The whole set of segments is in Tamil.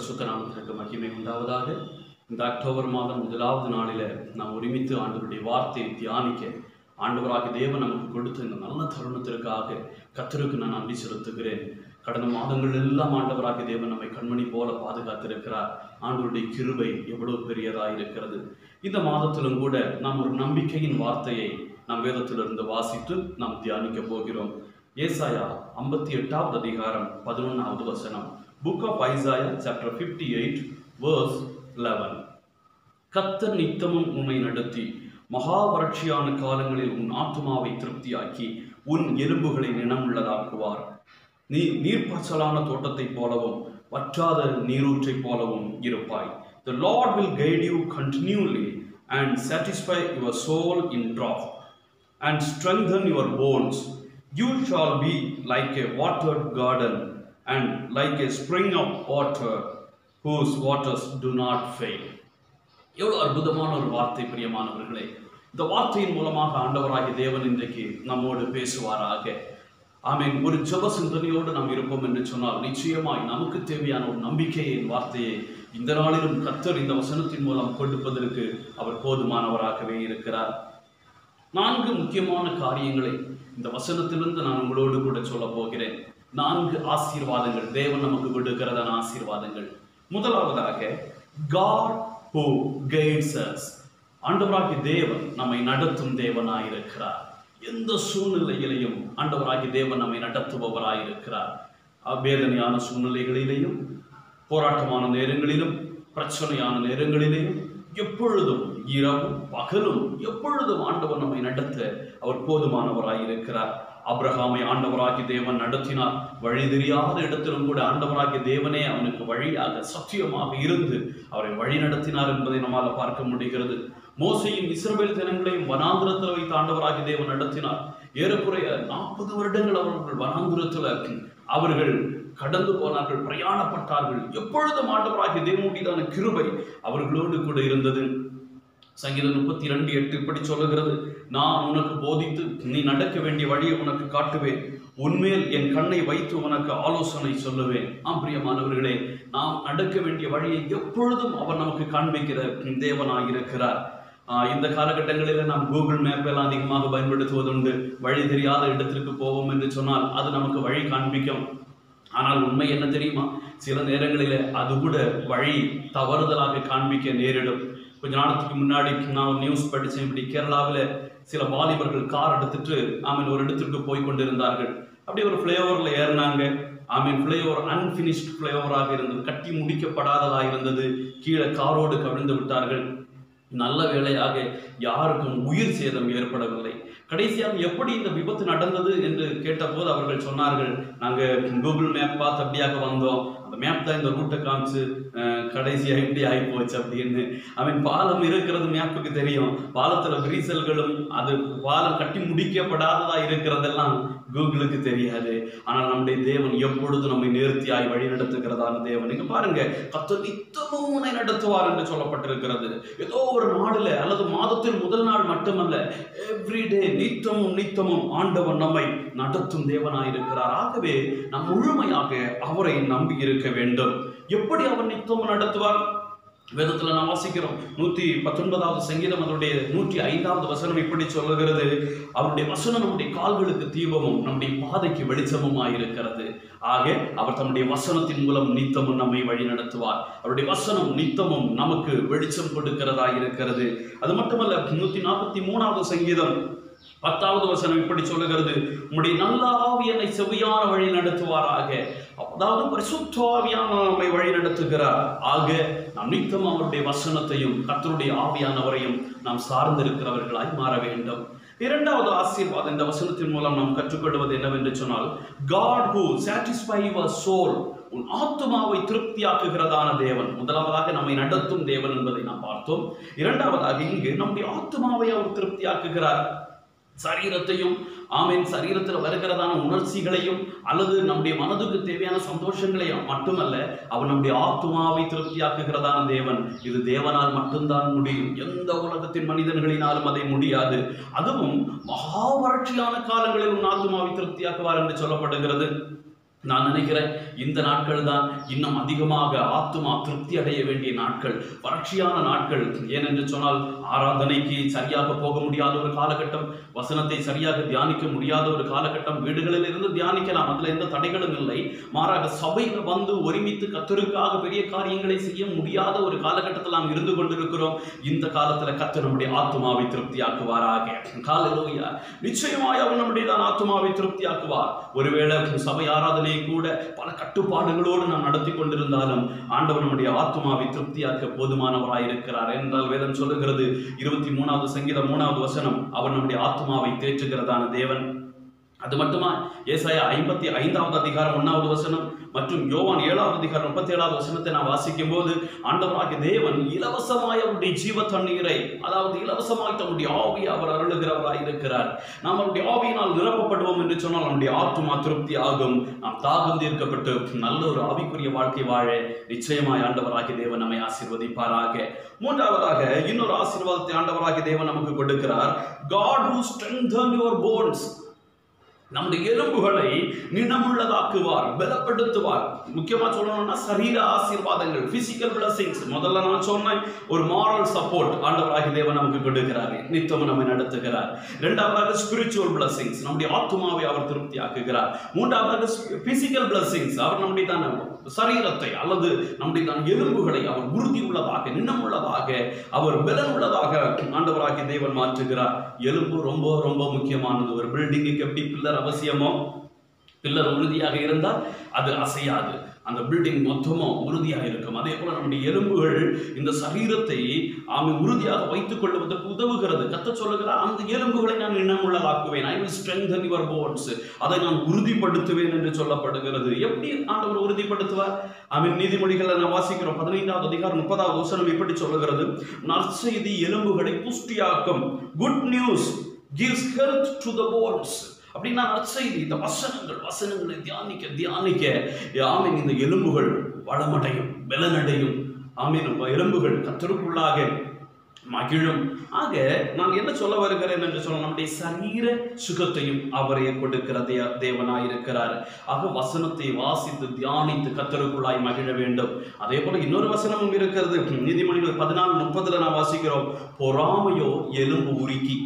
பரிசுத்த நாமத்திற்கு மகிமை உண்டாவதாக. இந்த அக்டோபர் மாதம் முதலாவது நாளில் நாம் ஒருமித்து ஆண்டவருடைய வார்த்தையை தியானிக்க ஆண்டவராகிய தேவன் நமக்கு கொடுத்த இந்த நல்ல தருணத்திற்காக கர்த்தருக்கு நான் நன்றி செலுத்துகிறேன். கடந்த மாதங்கள் எல்லாம் ஆண்டவராகிய தேவன் நம்மை கண்மணி போல பாதுகாத்திருக்கிறார். ஆண்டவருடைய கிருபை எவ்வளவு பெரியதாக இருக்கிறது. இந்த மாதத்திலும் கூட நாம் ஒரு நம்பிக்கையின் வார்த்தையை நாம் வேதத்திலிருந்து வாசித்து நாம் தியானிக்க போகிறோம். ஏசாயா 58வது அதிகாரம் 11வது வசனம். Book of Isaiah chapter 58 verse 11. கர்த்தர் நித்தமும் உன்னை நடத்தி மகா வறட்சியான காலங்களில் உன் ஆத்துமாவை திருப்தியாக்கி உன் எலும்புகளை நினமுள்ளதாக்குவார். நீ நீர்ப்பாய்ச்சலான தோட்டத்தைப் போலவும் வற்றாத நீரூற்றை போலவும் இருப்பாய். The Lord will guide you continually and satisfy your soul in drought and strengthen your bones. You shall be like a watered garden and like a spring of water whose waters do not fail. எவ்வளவு அற்புதமான ஒரு வார்த்தை பிரியமானவர்களே. இந்த வார்த்தையின் மூலமாக ஆண்டவராகிய தேவன் இன்றைக்கு நம்மோடு பேசுவாராக. ஆமென். ஒரு ஜெப சிந்தனையோடு நாம் இருப்போம் என்று சொன்னால் நிச்சயமாய் நமக்கு தேவையான ஒரு நம்பிக்கையின் வார்த்தையை இந்த நாளிலும் கர்த்தர் இந்த வசனத்தின் மூலம் கொடுப்பதற்கு அவர் போதுமானவராகவே இருக்கிறார். 4 முக்கியமான காரியங்களை இந்த வசனத்திலிருந்து நான் உங்களோடு கூட சொல்ல போகிறேன். 4 ஆசீர்வாதங்கள், தேவன் நமக்கு கொடுக்கிறதான ஆசீர்வாதங்கள். முதலாவதாக, God who guides us. ஆண்டவராகிய தேவன் நம்மை நடத்தும் தேவனாயிருக்கிறார். எந்த சூழ்நிலையிலையும் ஆண்டவராகிய தேவன் நம்மை நடத்துபவராயிருக்கிறார். வேதனையான சூழ்நிலைகளிலேயும், போராட்டமான நேரங்களிலும், பிரச்சனையான நேரங்களிலேயும், எப்பொழுதும் இரவும் பகலும் எப்பொழுதும் ஆண்டவர் நம்மை நடத்த அவர் போதுமானவராயிருக்கிறார். ஆபிரகாமை ஆண்டவராகிய தேவன் நடத்தினார். வழி தெரியாத இடத்திலும் கூட ஆண்டவராகிய தேவனே அவனுக்கு வழியாக சத்தியமாக இருந்து அவரை வழி நடத்தினார் என்பதை நம்மால் பார்க்க முடிகிறது. மோசையும் இஸ்ரவேல் ஜனங்களையும் வனாந்திரத்தில் வைத்து ஆண்டவராகிய தேவன் நடத்தினார். ஏறக்குறைய 40 வருடங்கள் அவர்கள் வனாந்திரத்தில் அவர்கள் கடந்து போனார்கள், பிரயாணப்பட்டார்கள். எப்பொழுதும் ஆண்டவராகிய தேவனுடையதான கிருபை அவர்களோடு கூட இருந்தது. சங்கீதம் 32:8 இப்படி சொல்லுகிறது, நான் உனக்கு போதித்து நீ நடக்க வேண்டிய வழியை உனக்கு காட்டுவேன், உன்மேல் என் கண்ணை வைத்து உனக்கு ஆலோசனை சொல்லுவேன். பிரியமானவர்களே, நாம் நடக்க வேண்டிய வழியை எப்பொழுதும் அவர் நமக்கு காண்பிக்கிற தேவனாயிருக்கிறார். இந்த காலகட்டங்களில் நாம் கூகுள் மேப் எல்லாம் அதிகமாக பயன்படுத்துவதுண்டு. வழி தெரியாத இடத்திற்கு போவோம் என்று சொன்னால் அது நமக்கு வழி காண்பிக்கும். ஆனால் உண்மை என்ன தெரியுமா? சில நேரங்களில் அது கூட வழி தவறுதலாக காண்பிக்க நேரிடும். கொஞ்ச நாளத்துக்கு முன்னாடி நான் நியூஸ் படித்தேன். இப்படி கேரளாவில் சில வாலிபர்கள் கார் எடுத்துட்டு ஒரு இடத்திற்கு போய் கொண்டிருந்தார்கள். அப்படி ஒரு ஃப்ளைஓவரில் ஏறினாங்க. ஃப்ளைஓவர் அன்பினிஷ்ட் ஃப்ளைஓவராக இருந்தது, கட்டி முடிக்கப்படாததாக இருந்தது. கீழே காரோடு கவிழ்ந்து விட்டார்கள். நல்ல வேளையாக யாருக்கும் உயிர் சேதம் ஏற்படவில்லை. கடைசியாக எப்படி இந்த விபத்து நடந்தது என்று கேட்டபோது அவர்கள் சொன்னார்கள், நாங்கள் கூகுள் மேப் பார்த்து அப்படியாக வந்தோம், அந்த மேப் தான் இந்த ரூட்டை காமிச்சு கடைசியாக இப்படி ஆகி போச்சு அப்படின்னு. பாலம் இருக்கிறது மேப்புக்கு தெரியும், பாலத்தில் விரிசல்களும் அது பாலம் கட்டி முடிக்கப்படாததா இருக்கிறதெல்லாம் கூகுளுக்கு தெரியாது. ஆனால் நம்முடைய தேவன் எப்பொழுது நம்மை நேர்த்தியாய் வழி நடத்துகிறதான தேவன். நீங்க பாருங்க, கர்த்தர் நித்தமும் உன்னை நடத்துவார் என்று சொல்லப்பட்டிருக்கிறது. ஏதோ ஒரு நாளில் அல்லது மாதத்தில் முதல் நாள் மட்டுமல்ல, எவ்ரிடே நித்தமும் ஆண்டவன் நம்மை நடத்தும் தேவனாயிருக்கிறார். ஆகவே நாம் முழுமையாக அவரை நம்பி இருக்க வேண்டும். எப்படி அவர் நித்தமும் நடத்துவார்? வேதத்துல நாம் வாசிக்கிறோம். 119வது சங்கீதம் அதனுடைய 105வது வசனம் இப்படி சொல்லுகிறது, அவருடைய வசனம் நம்முடைய கால்களுக்கு தீபமும் நம்முடைய பாதைக்கு வெளிச்சமுமாயிருக்கிறது. ஆக அவர் தம்முடைய வசனத்தின் மூலம் நித்தமும் நம்மை வழி நடத்துவார். அவருடைய வசனம் நித்தமும் நமக்கு வெளிச்சம் கொடுக்கிறதா இருக்கிறது. அது மட்டுமல்ல, 143வது சங்கீதம் 10வது வசனம் இப்படி சொல்லுகிறது, உம்முடைய நல்ல ஆவி என்னை செவ்வையான வழி நடத்துவாராக. அதாவது பரிசுத்த ஆவியான நம்மை வழி நடத்துகிறார். ஆக நாம் நித்தம் அவருடைய வசனத்தையும் கர்த்தருடைய ஆவியானவரையும் நாம் சார்ந்திருக்கிறவர்களாய் மாற வேண்டும். 2வது ஆசீர்வாதம் இந்த வசனத்தின் மூலம் நாம் கற்றுக்கொள்வது என்னவென்று சொன்னால், God who satisfy your soul. உன் ஆத்துமாவை திருப்தியாக்குகிறதான தேவன். முதலாவதாக நம்மை நடத்தும் தேவன் என்பதை நாம் பார்த்தோம். 2வதாக இங்கு நம்முடைய ஆத்துமாவை அவர் திருப்தியாக்குகிறார். சரீரத்தையும் சரீரத்தில் வருகிறதான உணர்ச்சிகளையும் அல்லது நம்முடைய மனதுக்கு தேவையான சந்தோஷங்களையும் மட்டுமல்ல, அவர் நம்முடைய ஆத்துமாவை திருப்தியாக்குகிறதான தேவன். இது தேவனால் மட்டும்தான் முடியும். எந்த உலகத்தின் மனிதர்களினாலும் அதை முடியாது. அதுவும் மகா வறட்சியான காலங்களில் உன் ஆத்துமாவை திருப்தியாக்குவார் என்று சொல்லப்படுகிறது. நான் நினைக்கிறேன் இந்த நாட்கள் தான் இன்னும் அதிகமாக ஆத்துமா திருப்தி அடைய வேண்டிய நாட்கள், வறட்சியான நாட்கள். ஏனென்று சொன்னால் ஆராதனைக்கு சரியாக போக முடியாத ஒரு காலகட்டம், வசனத்தை சரியாக தியானிக்க முடியாத ஒரு காலகட்டம். வீடுகளில் இருந்து தியானிக்கலாம், அதுல எந்த தடைகளும் இல்லை. மாறாக சபையில வந்து ஒருமித்து கர்த்தருக்காக பெரிய காரியங்களை செய்ய முடியாத ஒரு காலகட்டத்தில் நாம் இருந்து கொண்டிருக்கிறோம். இந்த காலத்துல கர்த்தர் நம்முடைய ஆத்துமாவை திருப்தியாக்குவாராக. ஹல்லேலூயா. நிச்சயமாய் அவர் நம்முடைய ஆத்துமாவை திருப்தியாக்குவார். ஒருவேளை சபை ஆராதனையை கூட பல கட்டுப்பாடுகளோடு நாம் நடத்தி கொண்டிருந்தாலும் ஆண்டவர் நம்முடைய ஆத்துமாவை திருப்தியாக்க போதுமானவராயிருக்கிறார் என்றால் வேதம் சொல்லுகிறது 23வது சங்கீதம் 3வது வசனம், அவர் நம்முடைய ஆத்துமாவை தேற்றுகிறதான தேவன். அது மட்டுமா, ஏசாயா 55வது அதிகாரம் 1வது வசனம் மற்றும் யோவான் 7வது அதிகாரம் 37வது வசனத்தை நான் வாசிக்கும் போது ஆண்டவராகிய தேவன் இலவசமாய் அவருடைய ஜீவ தண்ணீரை, அதாவது இலவசமாய் தம்முடைய ஆவியை அவர் அருளுகிறவராய் இருக்கிறார். நாம் அவருடைய ஆவியினால் நிரப்பப்படுவோம் என்று சொன்னால் நம்முடைய ஆத்துமா திருப்தி ஆகும். நாம் தாகம் தீர்க்கப்பட்டு நல்ல ஒரு ஆவிக்குரிய வாழ்க்கை வாழ நிச்சயமாய் ஆண்டவராகிய தேவன் நம்மை ஆசீர்வதிப்பாராக. மூன்றாவதாக இன்னொரு ஆசீர்வாதத்தை ஆண்டவராகிய தேவன் நமக்கு கொடுக்கிறார். God who strengthen your bones. நம்முடைய எலும்புகளை நினமுள்ளதாக்குவார், பலப்படுத்துவார். முக்கியமா சொல்லணும்னா சரீர ஆசீர்வாதங்கள், பிசிக்கல் பிளஸிங்ஸ். முதல்ல நான் சொன்னேன், ஒரு மாரல் சப்போர்ட் ஆண்டவராகிய தேவன் நமக்கு கொடுக்கிறார், நித்தம் நம்மை நடத்துகிறார். இரண்டாவதாக ஸ்பிரிச்சுவல் பிளஸிங்ஸ், நம்முடைய ஆத்துமாவை அவர் திருப்தி ஆக்குகிறார். மூன்றாவதாக பிசிக்கல் பிளஸிங்ஸ், அவர் நம்முடைய தான் சரீரத்தை அல்லது நம்முடைய தான் எலும்புகளை அவர் உறுதி உள்ளதாக, நினமுள்ளதாக, அவர் பலன் உள்ளதாக ஆண்டவராகிய தேவன் மாற்றுகிறார். எலும்பு ரொம்ப ரொம்ப முக்கியமானது. ஒரு பில்டிங்குக்கு எப்படி பில்லர் அவசியமோ, பில்லர் உறுதியாக இருந்தால் அது அசையாது, அந்த பில்டிங் மொத்தமும் உறுதியாக இருக்கும். அதே போல நம்முடைய எலும்புகள் இந்த சரீரத்தை உறுதியாக வைத்துக் கொள்வதற்கு உதவுகிறது. கர்த்தர் சொல்லுகிறார், அந்த எலும்புகளை நான் இனமுள்ளதாக்குவேன், I will strengthen your bones, அதை நான் உறுதிப்படுத்துவேன் என்று சொல்லப்படுகிறது. எப்படி ஆண்டவர் உறுதிப்படுத்துவார்? நீதிமொழிகளை நான் வாசிக்கிறோம் 15வது அதிகாரம் 30வது வசனம் இப்படி சொல்லுகிறது, நற்செய்தி எலும்புகளை புஷ்டியாக்கும். Good news gives health to the bones. அப்படின்னா நற்செய்தி, இந்த வசனங்களை தியானிக்க தியானிக்க ஆமீன் இந்த எலும்புகள் வளமடையும், பலனடையும். ஆமீன் எலும்புகள் கர்த்தருக்குள்ளாக மகிழும். ஆக நான் என்ன சொல்ல வருகிறேன் என்று சொல்ல, நம்முடைய சரீர சுகத்தையும் அவரே கொடுக்கிற தேவனாயிருக்கிறார். ஆக வசனத்தை வாசித்து தியானித்து கர்த்தருக்குள்ளாய் மகிழ வேண்டும். அதே போல இன்னொரு வசனமும் இருக்கிறது. நீதிமொழிகள் 14:30 நான் வாசிக்கிறோம், பொறாமையோ எலும்பு உருக்கி.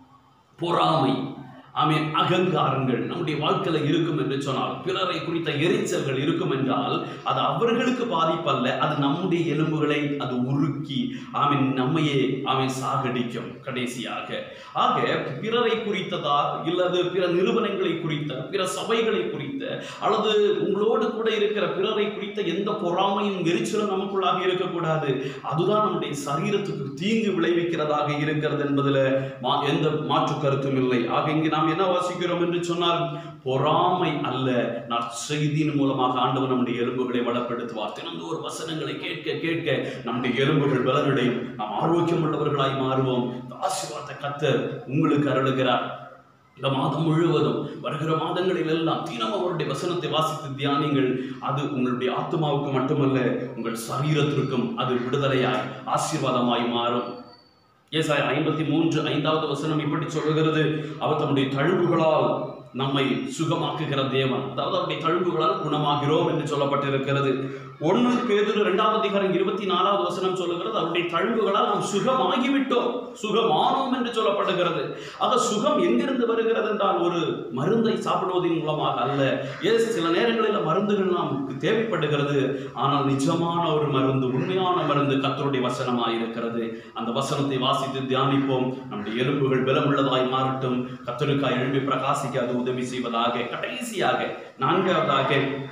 பொறாமை, ஆமீன், அகங்காரங்கள் நம்முடைய வாழ்க்கையில் இருக்கும் என்று சொன்னால், பிறரை குறித்த எரிச்சல்கள் இருக்கும் என்றால் அது அவர்களுக்கு பாதிப்பல்ல, அது நம்முடைய எலும்புகளை அது உருக்கி ஆமீன் நம்மையே ஆமீன் சாகடிக்கும் கடைசியாக. ஆக பிறரை குறித்ததா இல்லது பிற நிறுவனங்களை குறித்த, பிற சபைகளை குறித்த, அல்லது உங்களோடு கூட இருக்கிற பிறரை குறித்த எந்த பொறாமையும் எரிச்சலும் நமக்குள்ளாக இருக்கக்கூடாது. அதுதான் நம்முடைய சரீரத்துக்கு தீங்கு விளைவிக்கிறதாக இருக்கிறது என்பதில் எந்த மாற்று கருத்தும் இல்லை. ஆக இங்கு நாம் என்ன வாசிக்கிறோம் என்று சொன்னால், பொறாமை அல்ல, நற்செய்தியின் மூலமாக ஆண்டவர் நம்முடைய எலும்புகளை வளப்படுத்துவார். தினந்தோறும் வசனங்களை கேட்க கேட்க நம்முடைய எலும்புகள் பலனடையும், நாம் ஆரோக்கியம் உள்ளவர்களாய் மாறுவோம். ஆசீர்வாதத்தை கர்த்தர் உங்களுக்கு அருளுகிறார். இந்த மாதம் முழுவதும் வருகிற மாதங்களில் எல்லாம் தினம் அவருடைய வசனத்தை வாசித்து தியானிங்கள். அது உங்களுடைய ஆத்மாவுக்கு மட்டுமல்ல, உங்கள் சரீரத்திற்கும் அது விடுதலையாய் ஆசீர்வாதமாய் மாறும். ஏசாயா 53:5வது வசனம் இப்படி சொல்லுகிறது, அவர் தம்முடைய தழும்புகளால் நம்மை சுகமாக்குகிற தேவன். அதாவது அவருடைய தழும்புகளால் குணமாகிறோம் என்று சொல்லப்பட்டிருக்கிறது. 1 பேதுரு 2வது அதிகாரம் 24வது வசனம் சொல்லுகிறது, அவருடைய தழும்புகளால் நாம் சுகமாகிவிட்டோம், சுகமானோம் என்று சொல்லப்படுகிறது. ஆக சுகம் எங்கிருந்து வருகிறது என்றால் ஒரு மருந்தை சாப்பிடுவதன் மூலமாக அல்ல. சில நேரங்களில் மருந்துகள் நமக்கு தேவைப்படுகிறது, ஆனால் நிஜமான ஒரு மருந்து, உண்மையான மருந்து கர்த்தருடைய வசனமாய் இருக்கிறது. அந்த வசனத்தை வாசித்து தியானிப்போம். நம்முடைய எலும்புகள் பலமுள்ளதாய் மாறட்டும். கர்த்தருக்காய் எழும்பி பிரகாசிக்க அது உதவி செய்வதாக. கடைசியாக 4வதாக,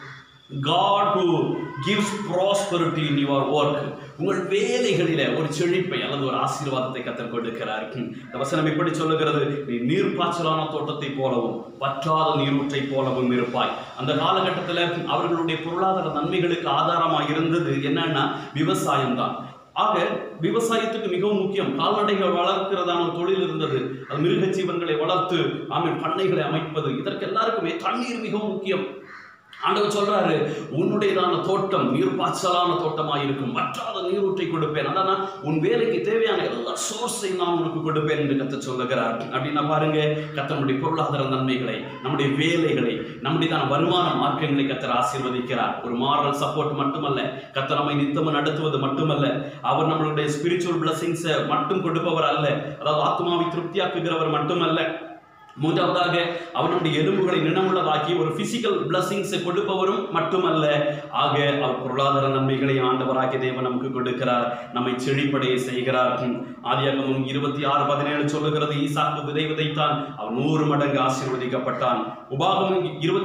God who gives prosperity in your work. உங்கள் வேலைகளில ஒரு செழிப்பை அல்லது ஒரு ஆசீர்வாதத்தை கர்த்தர் கொடுக்கிறார். இந்த வசனம் இப்படி சொல்லுகிறது, நீ நீர்ப்பாய்ச்சலான தோட்டத்தை போலவும் வற்றாத நீரூற்றை போலவும் இருப்பாய். அந்த காலகட்டத்தில் அவர்களுடைய பொருளாதார நன்மைகளுக்கு ஆதாரமாக இருந்தது என்னன்னா விவசாயம் தான். ஆக விவசாயத்துக்கு மிகவும் முக்கியம். கால்நடைகள் வளர்க்கிறதான தொழில் இருந்தது. அது மிருக ஜீவன்களை வளர்த்து ஆமீன் பண்ணைகளை அமைப்பது, இதற்கு எல்லாருக்குமே தண்ணீர் மிகவும் முக்கியம். ஆண்டவர் சொல்றாரு, உன்னுடையதான தோட்டம் நீர்ப்பாய்ச்சலான தோட்டமாக இருக்கும், வற்றாத நீரூற்றை கொடுப்பேன். அதான் உன் வேலைக்கு தேவையான எல்லா சோர்ஸையும் நான் உனக்கு கொடுப்பேன் என்று கர்த்தர் சொல்லுகிறார். அப்படின்னா பாருங்க, கர்த்தர் நம்முடைய பொருளாதார நன்மைகளை, நம்முடைய வேலைகளை, நம்முடைய வருமான மார்க்கங்களை கர்த்தர் ஆசீர்வதிக்கிறார். ஒரு மாரல் சப்போர்ட் மட்டுமல்ல, கர்த்தர் நம்மை நித்தமும் நடத்துவது மட்டுமல்ல, அவர் நம்மளுடைய ஸ்பிரிச்சுவல் பிளஸிங்ஸை மட்டும் கொடுப்பவர் அல்ல, அதாவது ஆத்மாவை திருப்தியாக்குகிறவர் மட்டுமல்ல, மூன்றாவதாக அவர் நம்முடைய எலும்புகளை நினமுள்ளதாக்கி ஒரு பிசிக்கல் பிளஸிங்ஸை கொடுப்பவரும் மட்டுமல்ல, ஆக அவர் பொருளாதார நன்மைகளை ஆண்டவராகிய தேவன் நமக்கு கொடுக்கிறார், நம்மை செழிப்படைய செய்கிறார். ஆதியாகமம் 26:17 சொல்லுகிறது, ஈசாக்கு விதை விதைத்தான், அவன் 100 மடங்கு ஆசீர்வதிக்கப்பட்டான். உபாகமம்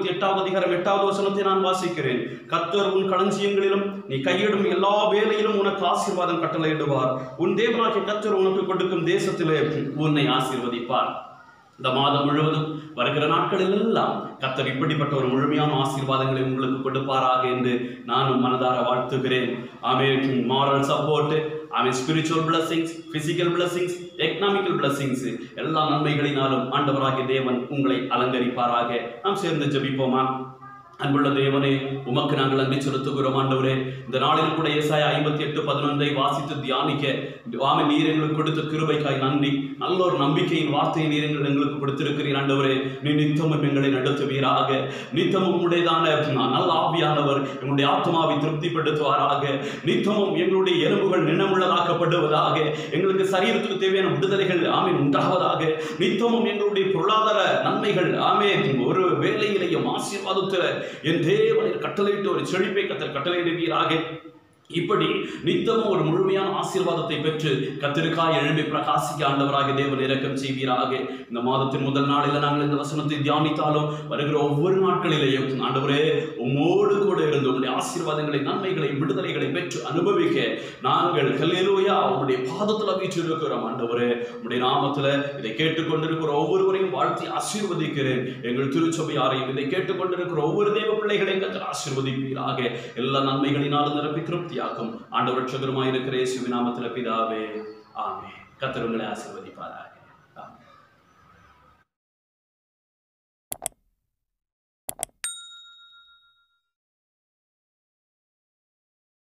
28:8 நான் வாசிக்கிறேன், கர்த்தர் உன் களஞ்சியங்களிலும் நீ கையிடும் எல்லா வேலையிலும் உனக்கு ஆசீர்வாதம் கட்டளையிடுவார், உன் தேவனாகிய கர்த்தர் உனக்கு கொடுக்கும் தேசத்திலே உன்னை ஆசீர்வதிப்பார். இந்த மாதம் முழுவதும் வருகிற நாட்களில் எல்லாம் கர்த்தர் இப்படிப்பட்ட ஒரு முழுமையான ஆசீர்வாதங்களை உங்களுக்கு கொடுப்பாராக என்று நானும் மனதார வாழ்த்துகிறேன். ஆமென். மாரல் சப்போர்ட், ஆமென், spiritual blessings, physical blessings, economical blessings, எல்லா நன்மைகளினாலும் ஆண்டவராகிய தேவன் உங்களை அலங்கரிப்பாராக. நாம் சேர்ந்து ஜெபிப்போமா? அன்புள்ள தேவனே, உமக்கு நாங்கள் நன்றி செலுத்துகிறோம். ஆண்டவரே, இந்த நாளில் கூட ஏசாயா 58:11 வாசித்து தியானிக்க நீர் எங்களுக்கு கொடுத்த கிருபைக்காய் நன்றி. நல்ல ஒரு நம்பிக்கையின் வார்த்தையை நீர் எங்களுக்கு கொடுத்திருக்கிறீர். ஆண்டவரே, நீ நித்தமும் எங்களை நடத்துவீராக. நித்தமும் உடையதான நல்ல ஆவியானவர் எங்களுடைய ஆத்மாவை திருப்திப்படுத்துவாராக. நித்தமும் எங்களுடைய எலும்புகள் நினமுள்ளதாக்கப்படுவதாக. எங்களுக்கு சரீரத்துக்கு தேவையான விடுதலைகள் ஆமென் உண்டாவதாக. நித்தமும் எங்களுடைய பொருளாதார நன்மைகள் ஆமென் ஒரு வேலையிலேயும் ஆசீர்வாதத்தில் என் தேவனின் கட்டளையிட்டு ஒரு செழிப்பை கர்த்தர் கட்டளையிடுவீராக. இப்படி நித்தமும் ஒரு முழுமையான ஆசீர்வாதத்தை பெற்று கர்த்தருக்காய் எழும்பி பிரகாசிக்க ஆண்டவராகிய தேவன் இரக்கம் செய்வீராக. இந்த மாதத்தின் முதல் நாளில் நாங்கள் இந்த வசனத்தை தியானித்தாலும் வருகிற ஒவ்வொரு நாட்களிலேயும் ஆண்டவரே உம்மோடு கூட இருந்து உங்களுடைய ஆசீர்வாதங்களை, நன்மைகளை, விடுதலைகளை பெற்று அனுபவிக்க நாங்கள் ஹல்லேலூயா உங்களுடைய பாதத்தில் வீற்றிருக்கிறோம். ஆண்டவரே, உங்களுடைய நாமத்தில் இதை கேட்டுக்கொண்டிருக்கிற ஒவ்வொருவரையும் வாழ்த்தி ஆசீர்வதிக்கிறேன். எங்கள் திருச்சபையாரையும் இதை கேட்டுக்கொண்டிருக்கிற ஒவ்வொரு தேவ பிள்ளைகளையும் கர்த்தர் ஆசீர்வதிப்பீராக. எல்லா நன்மைகளினாலும் நிரப்பி திருப்தி ஆண்டவர் ரட்சகருமாய் இருக்கிற இயேசுவின் நாமத்தில் பிதாவே, ஆமென். கர்த்தர் உங்களை ஆசீர்வதிப்பாராக.